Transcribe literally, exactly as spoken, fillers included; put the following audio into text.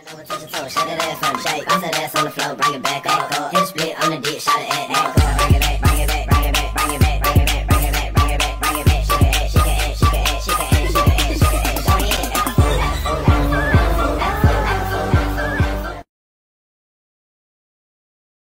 Shut that ass from the shake. Bounce that ass on the floor, bring it back up. Hit a split on the dick, shot it at.